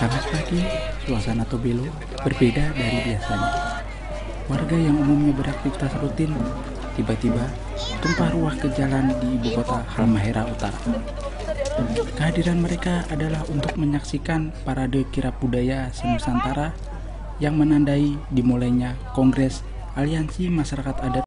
Kamis pagi, suasana Tobelo berbeda dari biasanya. Warga yang umumnya beraktivitas rutin tiba-tiba tumpah ruah ke jalan di ibu kota Halmahera Utara. Kehadiran mereka adalah untuk menyaksikan parade kirap budaya Senusantara yang menandai dimulainya Kongres Aliansi Masyarakat Adat